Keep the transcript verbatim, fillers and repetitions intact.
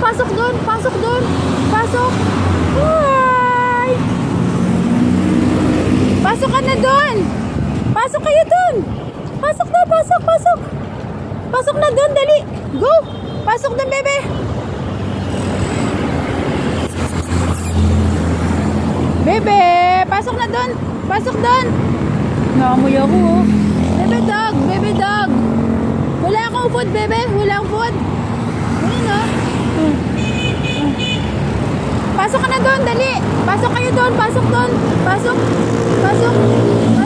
pasok doon, pasok doon, pasok. Hi! Pasok ka na doon. Pasok kayo doon. Pasok na, pasok, pasok. Pasok na doon, dali. Go. Pasok na, bebe. Bebe, pasok na doon. Pasok doon. Naamoy ako, oh. Bebe dog, bebe dog. Wala akong food, bebe. Wala akong food. Ayun, oh. Pasok ka na doon, dali. Pasok kayo doon, pasok doon. Pasok. Pasok.